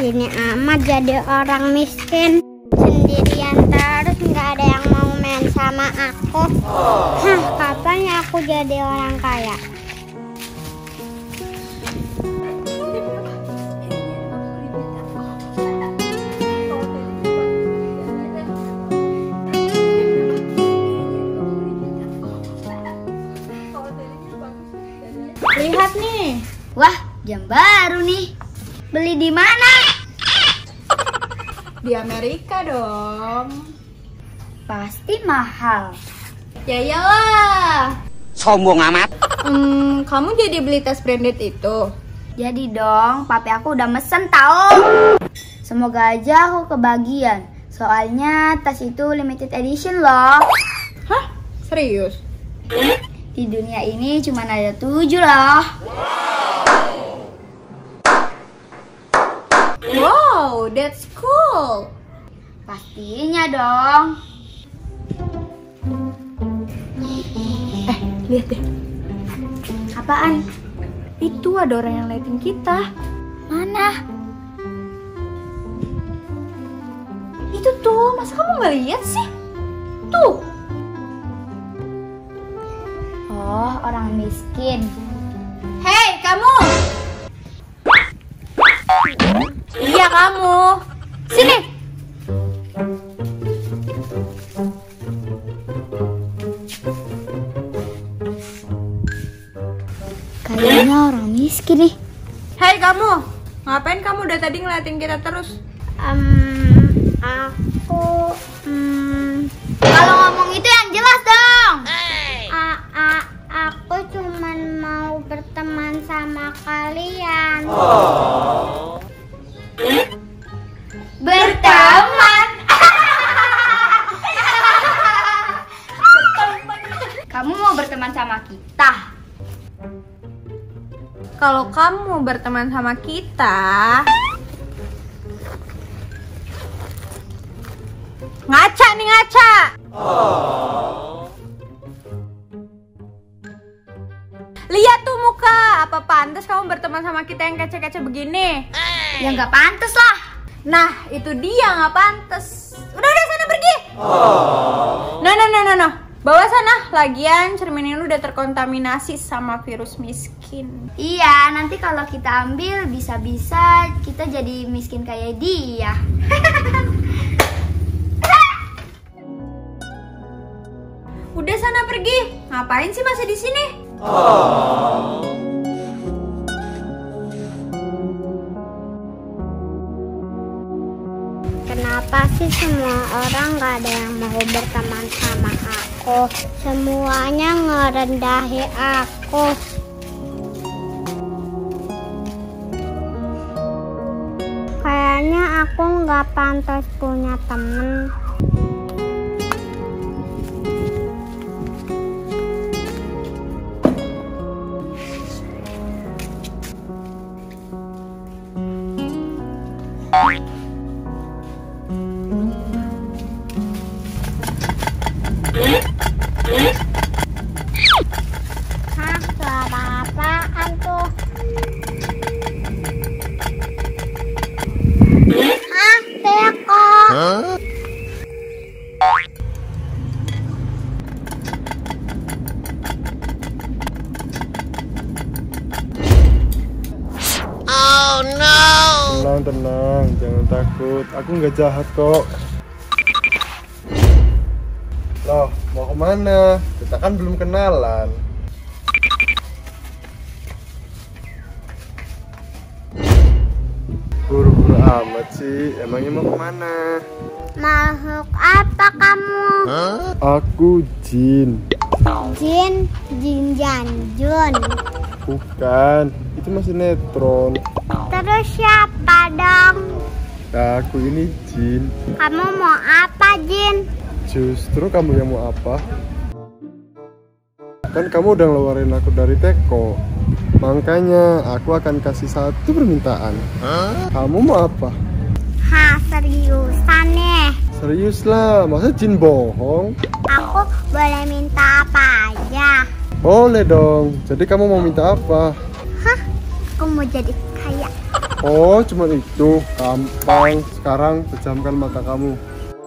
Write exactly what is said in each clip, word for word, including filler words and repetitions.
Gini amat jadi orang miskin, sendirian terus, nggak ada yang mau main sama aku. Hah, kapan ya aku jadi orang kaya? Lihat nih. Wah, jam baru nih. Beli di mana? Di Amerika dong. Pasti mahal. Ya iyalah. Sombong amat. Hmm, kamu jadi beli tas branded itu? Jadi dong, papi aku udah mesen tahu. Semoga aja aku kebagian. Soalnya tas itu limited edition loh. Hah? Serius? Di dunia ini cuma ada tujuh loh. Wow, that's cool. Pastinya dong. Eh, lihat deh. Apaan? Itu ada orang yang liatin kita. Mana? Itu tuh, masa kamu nggak lihat sih? Tuh. Oh, orang miskin. Hei, kamu. Iya, kamu. Sini. Kayaknya orang miskin nih. Hei, kamu. Ngapain kamu dari tadi ngeliatin kita terus? Um, aku, um, Kalau ngomong itu yang jelas dong. a, a, aku cuman mau berteman sama kalian. Berteman. Kamu mau berteman sama kita? Kalau kamu berteman sama kita, ngaca nih ngaca. Lihat tuh muka, apa pantas kamu berteman sama kita yang kece-kece begini? Ya nggak pantas lah. Nah, itu dia nggak pantas. Udah udah sana pergi. No no no no no. Bawa sana. Lagian cermin ini udah terkontaminasi sama virus miskin. Iya, nanti kalau kita ambil bisa-bisa kita jadi miskin kayak dia. Udah sana pergi. Ngapain sih masih di sini? Kenapa sih semua orang gak ada yang mau berteman sama aku? Semuanya ngerendahi aku. Kayaknya aku gak pantas punya temen. Hah, suara apaan tuh? Hah, teko. Oh no. Tenang, tenang, jangan takut. Aku nggak jahat kok. Loh, mau kemana? Kita kan belum kenalan. Buru-buru amat sih. Emangnya mau kemana? Makhluk apa kamu? Aku Jin. Jin, Jin Janjun. Bukan, itu masih netron. Terus siapa dong? Nah, aku ini Jin. Kamu mau apa, Jin? Justru kamu yang mau apa? Kan kamu udah ngeluarin aku dari teko. Makanya aku akan kasih satu permintaan. Kamu mau apa? Hah, seriusan nih? Serius lah, masa Jin bohong? Aku boleh minta apa aja? Boleh dong. Jadi kamu mau minta apa? Hah, aku mau jadi kaya. Oh, cuma itu. Gampang. Sekarang pejamkan mata kamu.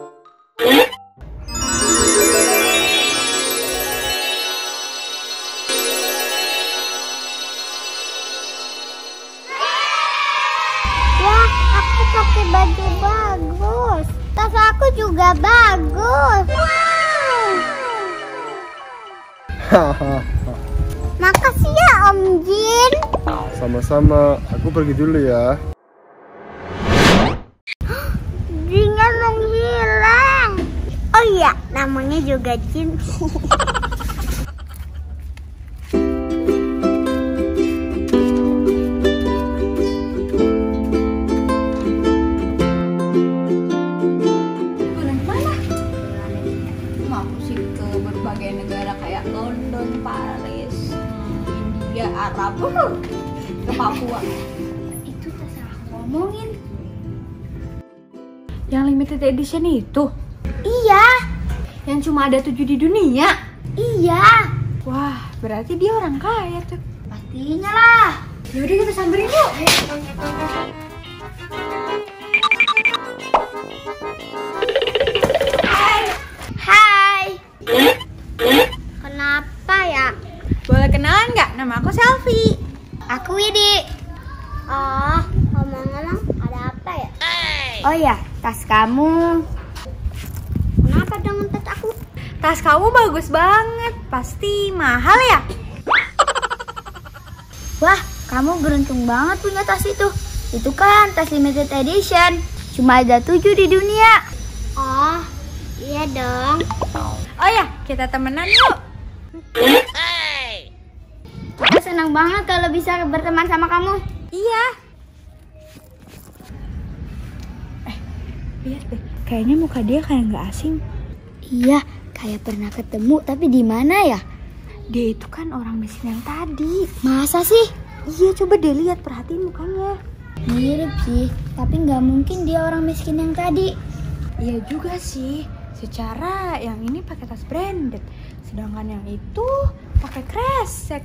Wah, aku pakai baju bagus. Tas aku juga bagus. Wow. Hahaha. Makasih ya Om Jin. Sama-sama. Aku pergi dulu ya. Jinnya menghilang. Oh iya, namanya juga Jin. Berbagai negara kayak London, Paris, India, Arab, ke Papua. Itu terserah ngomongin. Yang limited edition itu? Iya, Yang cuma ada tujuh di dunia? iya. Wah, berarti dia orang kaya tuh. Pastinya lah. Yaudah kita samperin yuk. Hai. Kenapa ya? Boleh kenalan nggak? Nama aku Selfie. Aku Widi. Oh, ngomong-ngomong ada apa ya? Oh ya, tas kamu. Kenapa dengan tas aku? Tas kamu bagus banget. Pasti mahal ya? Wah, kamu beruntung banget punya tas itu. Itu kan tas limited edition. Cuma ada tujuh di dunia. Oh, iya dong. Oh ya, kita temenan yuk. Aku senang banget kalau bisa berteman sama kamu. Iya. Eh, lihat deh. Kayaknya muka dia kayak nggak asing. Iya, kayak pernah ketemu, tapi di mana ya? Dia itu kan orang miskin yang tadi. Masa sih? Iya, coba deh lihat, perhatiin mukanya. Mirip sih, tapi nggak mungkin dia orang miskin yang tadi. Iya juga sih. Secara yang ini pakai tas branded, sedangkan yang itu pakai kresek.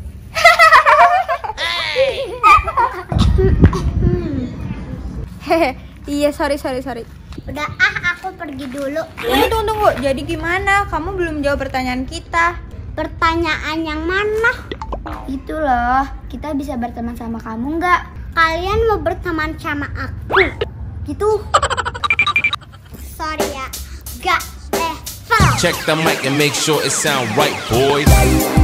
Hehe, iya sorry sorry sorry. Udah ah, aku pergi dulu. Tunggu tunggu tunggu. Jadi gimana? Kamu belum jawab pertanyaan kita. Pertanyaan yang mana? Itu loh, kita bisa berteman sama kamu nggak? Kalian mau berteman sama aku? Gitu? Sorry ya, gak level. Check the mic and make sure it sound right, boys.